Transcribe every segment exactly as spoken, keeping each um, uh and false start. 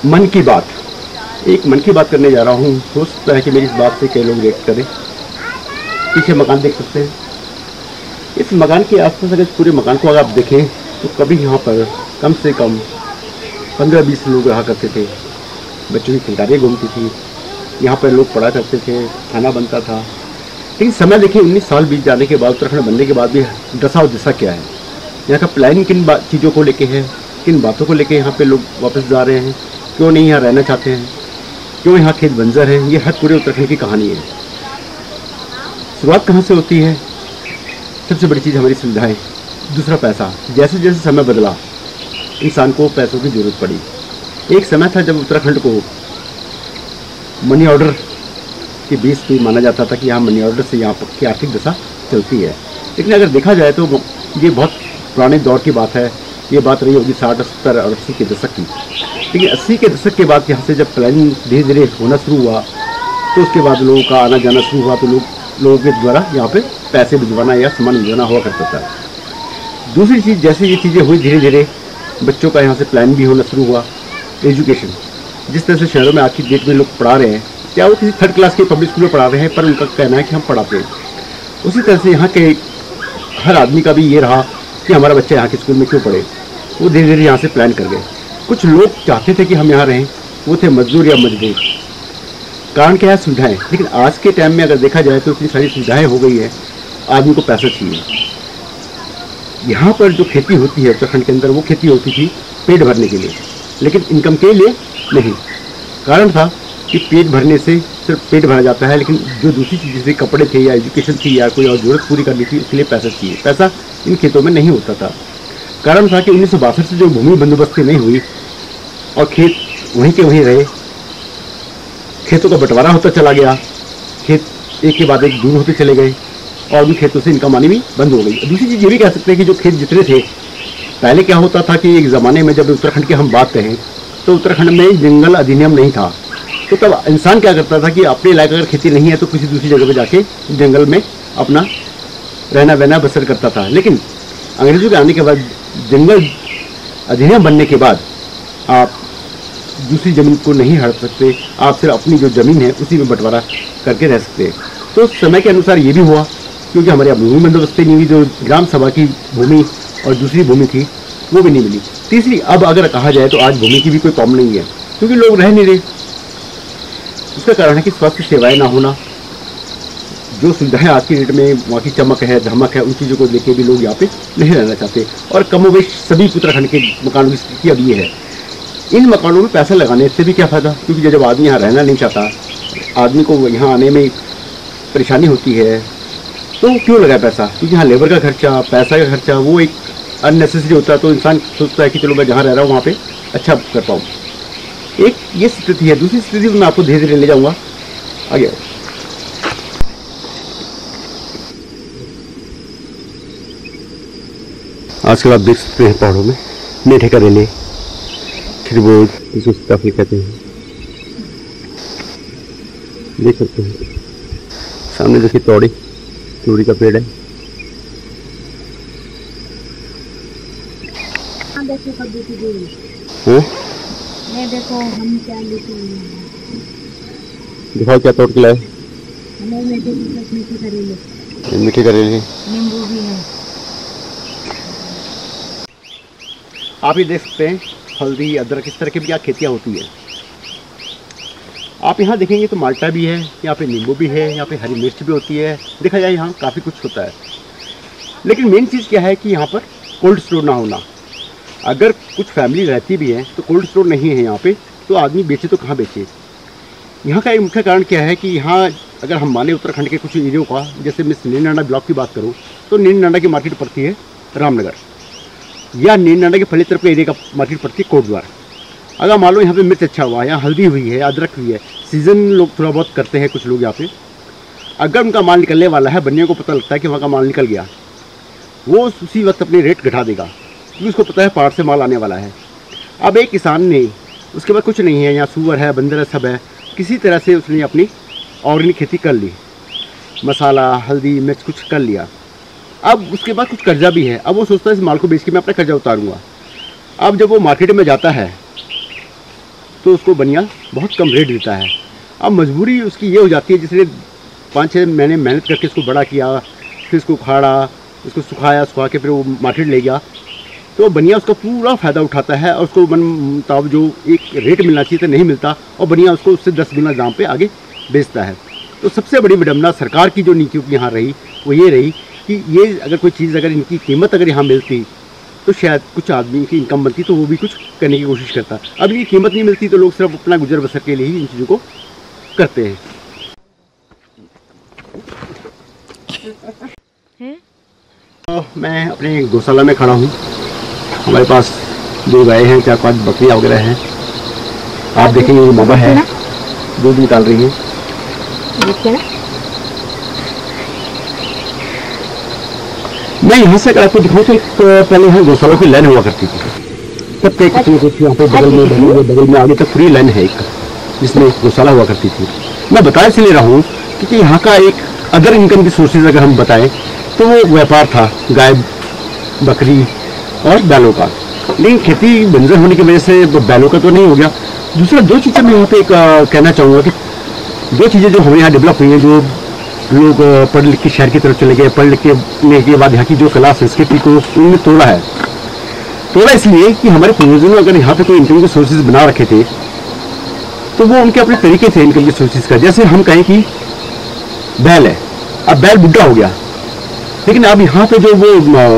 मन की बात, एक मन की बात करने जा रहा हूँ। हो सकता है कि मेरी इस बात से कई लोग रिएक्ट करें। पीछे मकान देख सकते हैं। इस मकान के आसपास अगर पूरे मकान को अगर आप देखें तो कभी यहाँ पर कम से कम पंद्रह बीस लोग रहा करते थे। बच्चों की खिलगाड़ियाँ घूमती थी, यहाँ पर लोग पढ़ा करते थे, खाना बनता था। लेकिन समय देखिए उन्नीस साल बीत जाने के बाद, उत्तराखंड बनने के बाद भी दशा और दिशा क्या है, यहाँ का प्लान किन चीज़ों को लेके है, किन बातों को लेके यहाँ पे लोग वापस जा रहे हैं, क्यों नहीं यहाँ रहना चाहते हैं, क्यों यहाँ खेत बंजर है, ये हर पूरे उत्तराखंड की कहानी है। शुरुआत कहाँ से होती है? सबसे बड़ी चीज़ हमारी सुविधाएं, दूसरा पैसा। जैसे जैसे समय बदला इंसान को पैसों की ज़रूरत पड़ी। एक समय था जब उत्तराखंड को मनी ऑर्डर के बेस पे माना जाता था कि यहाँ मनी ऑर्डर से यहाँ की आर्थिक दशा चलती है। लेकिन अगर देखा जाए तो ये बहुत पुराने दौर की बात है। ये बात रही होगी साठ सत्तर और अस्सी के दशक की। लेकिन अस्सी के दशक के बाद यहाँ से जब प्लानिंग धीरे धीरे होना शुरू हुआ तो उसके बाद लोगों का आना जाना शुरू हुआ, तो लोग लोगों के द्वारा यहाँ पे पैसे भिजवाना या सामान भिजवाना हुआ करता था। दूसरी चीज़, जैसे ये चीज़ें हुई धीरे धीरे बच्चों का यहाँ से प्लान भी होना शुरू हुआ। एजुकेशन, जिस तरह से शहरों में आज की डेट में लोग पढ़ा रहे हैं, क्या वो किसी थर्ड क्लास के पब्लिक स्कूल में पढ़ा रहे हैं, पर उनका कहना है कि हम पढ़ाते हैं। उसी तरह से यहाँ के हर आदमी का भी ये रहा कि हमारा बच्चा यहाँ के स्कूल में क्यों पढ़े। वो धीरे धीरे यहाँ से प्लान कर गए। कुछ लोग चाहते थे कि हम यहाँ रहें, वो थे मजदूर या मजदूर। कारण क्या है? सुविधाएं। लेकिन आज के टाइम में अगर देखा जाए तो इतनी सारी सुविधाएं हो गई है, आदमी को पैसा चाहिए। यहाँ पर जो खेती होती है उत्तराखंड के अंदर, वो खेती होती थी पेट भरने के लिए, लेकिन इनकम के लिए नहीं। कारण था कि पेट भरने से सिर्फ पेट भरा जाता है, लेकिन जो दूसरी चीज़ जैसे कपड़े थे या एजुकेशन थी या कोई और ज़रूरत पूरी करनी थी, उसके लिए पैसा चाहिए। पैसा इन खेतों में नहीं होता था। कारण था कि उन्नीस सौ बासठ से जो भूमि बंदोबस्ती नहीं हुई और खेत वहीं के वहीं रहे, खेतों का बंटवारा होता चला गया, खेत एक के बाद एक दूर होते चले गए और उन खेतों से इनकम आनी भी बंद हो गई। दूसरी चीज़ ये भी कह सकते हैं कि जो खेत जितने थे, पहले क्या होता था कि एक ज़माने में जब उत्तराखंड की हम बात करें तो उत्तराखंड में जंगल अधिनियम नहीं था। तो तब इंसान क्या करता था कि अपने इलाके अगर खेती नहीं है तो किसी दूसरी जगह पर जाके जंगल में अपना रहना बहना बसर करता था। लेकिन अंग्रेज़ों के आने के बाद जंगल अधिनियम बनने के बाद आप दूसरी ज़मीन को नहीं हड़प सकते, आप सिर्फ अपनी जो ज़मीन है उसी में बंटवारा करके रह सकते हैं। तो समय के अनुसार ये भी हुआ, क्योंकि हमारे यहाँ भूमि बंदोबस्ती नहीं हुई, जो ग्राम सभा की भूमि और दूसरी भूमि थी वो भी नहीं मिली। तीसरी, अब अगर कहा जाए तो आज भूमि की भी कोई प्रॉब्लम नहीं है, क्योंकि लोग रह नहीं रहे। उसका कारण है कि स्वास्थ्य सेवाएँ ना होना। जो सुविधाएं आज की डेट में वहाँ की चमक है, धमक है, उन चीज़ों को लेके भी लोग यहाँ पे नहीं रहना चाहते। और कमोवेश सभी उत्तराखंड के मकानों की स्थिति अब ये है। इन मकानों में पैसा लगाने से भी क्या फ़ायदा, क्योंकि जब आदमी यहाँ रहना नहीं चाहता, आदमी को यहाँ आने में परेशानी होती है, तो क्यों लगाए पैसा? क्योंकि यहाँ लेबर का खर्चा, पैसा का खर्चा वो एक अननेसेसरी होता है। तो इंसान सोचता है कि चलो मैं जहाँ रह रहा हूँ वहाँ पर अच्छा कर पाऊँ। एक ये स्थिति है। दूसरी स्थिति मैं आपको धीरे धीरे ले जाऊँगा आगे। आजकल आप देख सकते हैं पहाड़ों में मीठे करेले, खरबूज, जिसको सीताफल कहते हैं, देख सकते हैं। सामने देखिए तोड़ी तोड़ी का पेड़ है। हाँ? ये देखो हम क्या लेके आए हैं। दिखाओ क्या तोड़ के लाए। हमें मीठे मीठे करेले, मीठे करेले, नींबू भी है। आप ये देख सकते हैं हल्दी, अदरक, इस तरह की भी यहाँ खेतियाँ होती है। आप यहाँ देखेंगे तो माल्टा भी है, यहाँ पे नींबू भी है, यहाँ पे हरी मिर्च भी होती है। देखा जाए यहाँ काफ़ी कुछ होता है। लेकिन मेन चीज़ क्या है कि यहाँ पर कोल्ड स्टोर ना होना। अगर कुछ फैमिली रहती भी है तो कोल्ड स्टोर नहीं है यहाँ पे, तो आदमी बेचे तो कहाँ बेचे। यहाँ का एक मुख्य कारण क्या है कि यहाँ अगर हम माने उत्तराखंड के कुछ एरियो का, जैसे मैं नीलनाडा ब्लॉक की बात करूँ तो नीलनाडा की मार्केट पड़ती है रामनगर, या नीलनाडा के फली तरफ के एरिया का मार्केट पड़ती है कोटद्वार। अगर मान लो यहाँ पे मिर्च अच्छा हुआ, यहाँ हल्दी हुई है, अदरक हुई है, सीज़न लोग थोड़ा बहुत करते हैं कुछ लोग यहाँ पे। अगर उनका माल निकलने वाला है, बनियों को पता लगता है कि वहाँ का माल निकल गया, वो उसी वक्त अपने रेट घटा देगा, क्योंकि उसको पता है पहाड़ से माल आने वाला है। अब एक किसान ने उसके बाद कुछ नहीं है, यहाँ सूअर है, बंदर है, सब है, किसी तरह से उसने अपनी ऑर्गेनिक खेती कर ली, मसाला, हल्दी, मिर्च कुछ कर लिया। अब उसके बाद कुछ कर्जा भी है। अब वो सोचता है इस माल को बेच के मैं अपना कर्जा उतारूँगा। अब जब वो मार्केट में जाता है तो उसको बनिया बहुत कम रेट देता है। अब मजबूरी उसकी ये हो जाती है, जिसने पाँच छः महीने मेहनत करके इसको बड़ा किया, फिर इसको उखाड़ा, उसको सुखाया, सुखा के फिर वो मार्केट ले गया, तो बनिया उसका पूरा फ़ायदा उठाता है और उसको मन मुताबिक जो एक रेट मिलना चाहिए तो नहीं मिलता, और बनिया उसको उससे दस गुना दाम पे आगे बेचता है। तो सबसे बड़ी विडम्बना सरकार की जो नीतियों की यहाँ रही वो ये रही कि ये अगर कोई चीज़ अगर इनकी कीमत अगर यहाँ मिलती तो शायद कुछ आदमी की इनकम बनती, तो वो भी कुछ करने की कोशिश करता। अब ये कीमत नहीं मिलती तो लोग सिर्फ अपना गुजर बसर के लिए ही इन चीज़ों को करते हैं। तो मैं अपने गौशाला में खड़ा हूँ। हमारे पास दो गाय हैं, चार पांच बकरियाँ वगैरह हैं। आप देखेंगे ये मामा है, दूध निकाल रही है। मैं यहाँ से अगर आपको दिखाऊँ तो एक पहले यहाँ गौशाला की लाइन हुआ करती थी, तब के कुछ कुछ यहाँ पे बगल में बगल में बगल में आगे तक पूरी लाइन है एक, जिसमें गौशाला हुआ करती थी। मैं बता इसलिए रहा हूँ क्योंकि यहाँ का एक अदर इनकम की सोर्सेज अगर हम बताएं तो वो व्यापार था, गाय बकरी और बैलों का। लेकिन खेती बंजर होने की वजह से बैलों का तो नहीं हो गया। दूसरा दो चीज़ें मैं यहाँ पे एक कहना चाहूँगा कि दो चीज़ें जो हमें यहाँ डेवलप हुई हैं, जो लोग पढ़ लिख के शहर की तरफ चले गए, पढ़ लिख के के बाद यहाँ की जो कला संस्कृति को उन्होंने तोड़ा है। तोड़ा इसलिए कि हमारे पूर्वजों ने अगर यहाँ पे कोई इनकम के सोर्सेज बना रखे थे तो वो उनके अपने तरीके थे इनकम के सोर्सेज का। जैसे हम कहें कि बैल है, अब बैल बुढ़ा हो गया, लेकिन अब यहाँ पे जो वो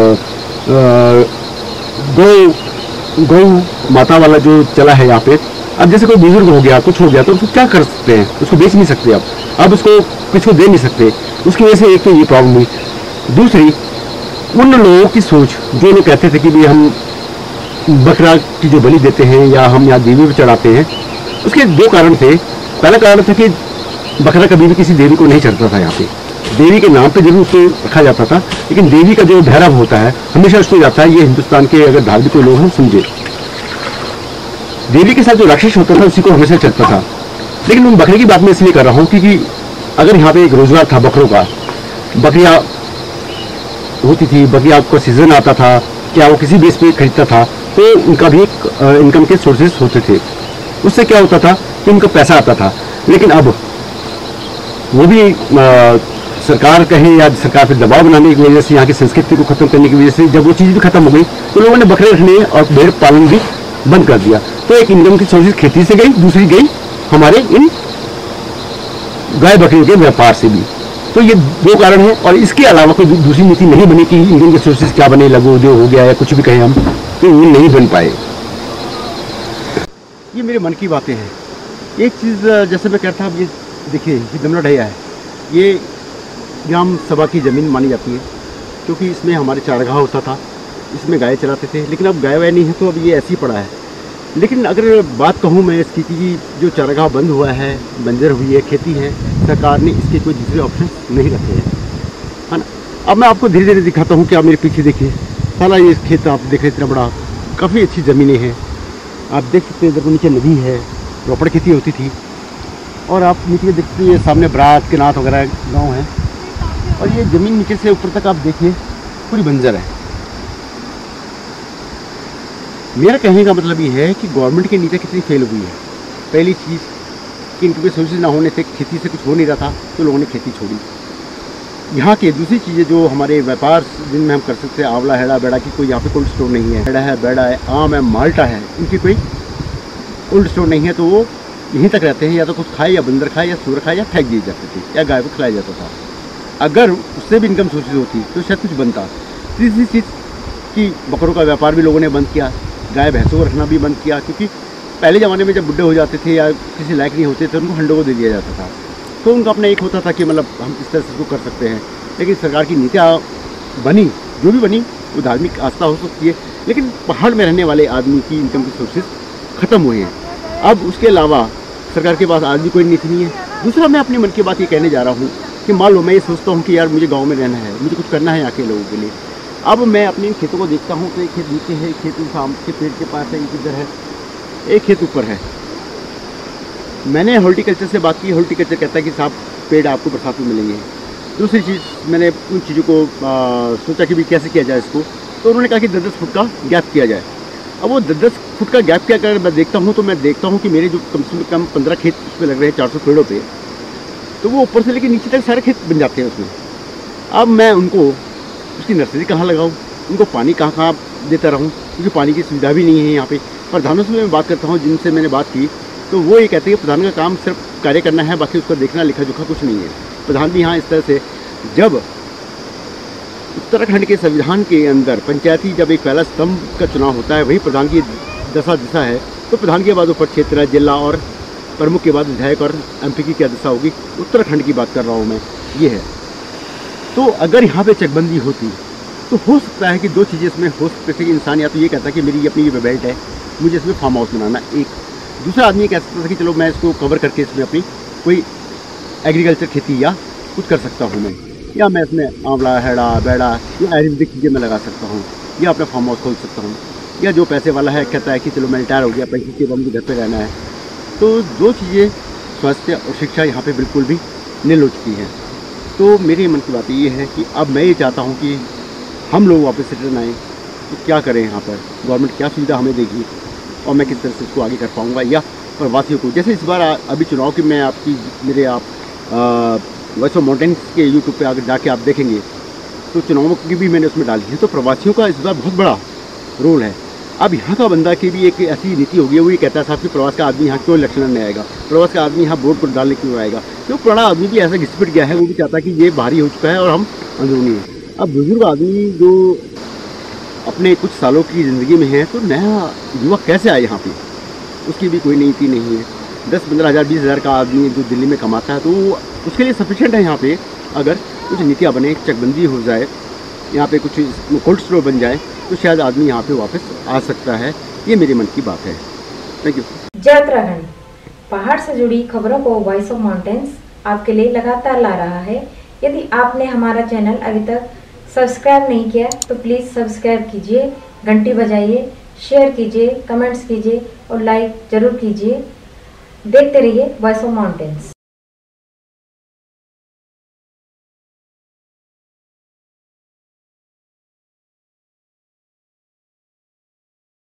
गौ गौ माता वाला जो चला है यहाँ पे, अब जैसे कोई बुजुर्ग हो गया, कुछ हो गया, तो उसको क्या कर सकते हैं, उसको बेच नहीं सकते, अब अब उसको किसी को दे नहीं सकते। उसकी वजह से एक तो ये प्रॉब्लम हुई। दूसरी, उन लोगों की सोच जो लोग कहते थे कि भाई हम बकरा की जो बलि देते हैं या हम यहाँ देवी पर चढ़ाते हैं, उसके दो कारण थे। पहला कारण था कि बकरा कभी भी किसी देवी को नहीं चढ़ता था। यहाँ पे देवी के नाम पे जरूर उसको रखा जाता था, लेकिन देवी का जो भैरव होता है हमेशा उसको जाता है। ये हिंदुस्तान के अगर धार्मिक लोग हम समझे, देवी के साथ जो राक्षस होता था उसी को हमेशा चलता था। लेकिन उन बकरे की बात मैं इसलिए कर रहा हूँ क्योंकि अगर यहाँ पे एक रोजगार था बकरों का, बकरियाँ होती थी, बकरियाँ का सीजन आता था, क्या वो किसी बेस पे खरीदता था, तो उनका भी एक इनकम के सोर्सेज होते थे। उससे क्या होता था कि उनका पैसा आता था। लेकिन अब वो भी आ, सरकार कहे या सरकार पे दबाव बनाने की वजह से, यहाँ की संस्कृति को खत्म करने की वजह से जब वो चीज़ भी खत्म हो गई तो लोगों ने बकरे रखने और भेड़ पालन भी बंद कर दिया। तो एक इनकम की सोर्सेज खेती से गई, दूसरी गई हमारे इन गाय बकरियों के व्यापार से भी। तो ये दो कारण हैं, और इसके अलावा कोई दूसरी नीति नहीं बनी कि इनकम के सोर्सेज क्या बने, लघु उद्योग हो गया या कुछ भी कहें हम, तो ये नहीं बन पाए। ये मेरे मन की बातें हैं। एक चीज़ जैसे मैं कहता था, ये देखिए ये दमला ढैया है, ये ग्राम सभा की ज़मीन मानी जाती है क्योंकि इसमें हमारे चारगाह होता था, इसमें गाय चराते थे। लेकिन अब गाय वाय नहीं है तो अब ये ऐसे ही पड़ा है। लेकिन अगर बात कहूँ मैं इसकी कि जो चारागाह बंद हुआ है, बंजर हुई है खेती है, सरकार ने इसके कोई दूसरे ऑप्शन नहीं रखे हैं, है ना। अब मैं आपको धीरे धीरे दिखाता हूँ कि आप मेरे पीछे देखिए, सारा ये खेत आप देख रहे इतना बड़ा, काफ़ी अच्छी ज़मीनें हैं। आप देख सकते हैं इधर नीचे नदी है, रोपड़ खेती होती थी, और आप नीचे देखते हैं सामने बरात के नाथ वगैरह गाँव है, और ये ज़मीन नीचे से ऊपर तक आप देखिए पूरी बंजर है। मेरा कहने का मतलब ये है कि गवर्नमेंट की नीतियाँ कितनी फेल हुई है। पहली चीज़ कि इनके सोर्सेज ना होने से खेती से कुछ हो नहीं रहा था, तो लोगों ने खेती छोड़ी। यहाँ की दूसरी चीज़ें जो हमारे व्यापार जिनमें हम कर सकते हैं, आंवला हेड़ा बेड़ा की कोई यहाँ पे कोल्ड स्टोर नहीं है। हेड़ा है, बेड़ा है, आम है, माल्टा है, इनकी कोई कोल्ड स्टोर नहीं है, तो वो यहीं तक रहते हैं, या तो कुछ खाए या बंदर खाए या सूर खाए या फेंक दिए जाते थे या गाय को खिलाया जाता था। अगर उससे भी इनकम सोर्सेज होती तो शायद कुछ बनता। तीसरी चीज़ कि बकरों का व्यापार भी लोगों ने बंद किया, गाय भैंसों को रखना भी बंद किया, क्योंकि पहले ज़माने में जब बुढ़े हो जाते थे या किसी लायक नहीं होते थे, उनको हंडों को दे दिया जाता था, तो उनका अपना एक होता था कि मतलब हम इस तरह से इसको कर सकते हैं। लेकिन सरकार की नीतियाँ बनी, जो भी बनी, वो धार्मिक आस्था हो सकती है, लेकिन पहाड़ में रहने वाले आदमी की इनकम के सोर्सेज ख़त्म हुए हैं। अब उसके अलावा सरकार के पास आज भी कोई नीति नहीं है। दूसरा, मैं अपने मन की बात ये कहने जा रहा हूँ कि मान लो मैं ये सोचता हूँ कि यार मुझे गाँव में रहना है, मुझे कुछ करना है यहाँ के लोगों के लिए। अब मैं अपने खेतों को देखता हूँ तो एक खेत नीचे है, एक खेत आम के पेड़ के पास है, एक इधर है, एक खेत ऊपर है। मैंने हॉर्टिकल्चर से बात की, हॉर्टिकल्चर कहता है कि साहब पेड़ आपको बरसात में मिलेंगे। दूसरी चीज़, मैंने उन चीज़ों को आ, सोचा कि भी कैसे किया जाए इसको, तो उन्होंने कहा कि दस दस फुट का गैप किया जाए। अब वो दस दस फुट का गैप क्या अगर मैं देखता हूँ तो मैं देखता हूँ कि मेरे जो कम से कम पंद्रह खेत उसमें लग रहे हैं चार सौ पेड़ों पे, तो वो ऊपर से लेकर नीचे तक सारे खेत बन जाते हैं उसमें। अब मैं उनको उसकी नर्सरी कहाँ लगाऊँ, उनको पानी कहाँ कहाँ देता रहूँ, क्योंकि पानी की सुविधा भी नहीं है यहाँ पे। प्रधानों से मैं बात करता हूँ जिनसे मैंने बात की, तो वो ये कहते हैं कि प्रधान का काम सिर्फ कार्य करना है, बाकी उसका देखना लिखा जोखा कुछ नहीं है। प्रधान भी यहाँ इस तरह से, जब उत्तराखंड के संविधान के अंदर पंचायती जब एक पहला स्तंभ का चुनाव होता है, वही प्रधान की दशा दिशा है, तो प्रधान के बाद ऊपर क्षेत्र, जिला और प्रमुख के बाद विधायक और एमपी की क्या दशा होगी। उत्तराखंड की बात कर रहा हूँ मैं, ये है। तो अगर यहाँ पे चकबंदी होती तो हो सकता है कि दो चीज़ें इसमें हो सकती थी कि इंसान या तो ये कहता है कि मेरी अपनी ये बेल्ट है, मुझे इसमें फार्म हाउस बनाना, एक दूसरा आदमी ये कह सकता था कि चलो मैं इसको कवर करके इसमें अपनी कोई एग्रीकल्चर खेती या कुछ कर सकता हूँ मैं, या मैं इसमें आंवला, हैड़ा, बैड़ा या आयुर्वेदिक चीज़ें मैं लगा सकता हूँ, या अपना फार्म हाउस खोल सकता हूँ। या जो पैसे वाला है कहता है कि चलो मैं रिटायर हो गया, पैसे के बाद मुझे घर पर रहना है। तो दो चीज़ें, स्वास्थ्य और शिक्षा, यहाँ पर बिल्कुल भी नील हो चुकी हैं। तो मेरे मन की बात ये है कि अब मैं ये चाहता हूँ कि हम लोग वापस रिटर्न आएँ, तो क्या करें यहाँ पर, गवर्नमेंट क्या सुविधा हमें देगी और मैं किस तरह से इसको आगे कर पाऊँगा। या प्रवासियों को, जैसे इस बार आ, अभी चुनाव की मैं आपकी मेरे आप वॉइस ऑफ माउंटेन्स के यूट्यूब पे आगे जाके आप देखेंगे तो चुनावों की भी मैंने उसमें डाली है। तो प्रवासियों का इस बार बहुत बड़ा रोल है। अब यहाँ का बंदा की भी एक ऐसी नीति होगी है, वो ये कहता है साहब कि प्रवास का आदमी यहाँ क्यों इलेक्शन लड़ने आएगा, प्रवास का आदमी यहाँ वोट को डालने क्यों आएगा। तो पुराना आदमी भी ऐसा घिसपिट गया है, वो भी चाहता है कि ये भारी हो चुका है और हम अंदरूनी हैं। अब बुजुर्ग आदमी जो अपने कुछ सालों की ज़िंदगी में है, तो नया युवक कैसे आए यहाँ पे, उसकी भी कोई नीति नहीं है। दस पंद्रह हज़ार बीस हज़ार का आदमी जो दिल्ली में कमाता है, तो उसके लिए सफिशेंट है यहाँ पे अगर कुछ नीतियाँ बने, चकबंदी हो जाए, यहाँ पे कुछ कोल्ड स्टोर बन जाए, तो शायद आदमी यहाँ पे वापस आ सकता है। ये मेरे मन की बात है। Thank you. जय उत्तराखंड। पहाड़ से जुड़ी खबरों को वॉइस ऑफ माउंटेन्स आपके लिए लगातार ला रहा है। यदि आपने हमारा चैनल अभी तक सब्सक्राइब नहीं किया तो प्लीज़ सब्सक्राइब कीजिए, घंटी बजाइए, शेयर कीजिए, कमेंट्स कीजिए और लाइक ज़रूर कीजिए। देखते रहिए वॉइस ऑफ माउंटेन्स।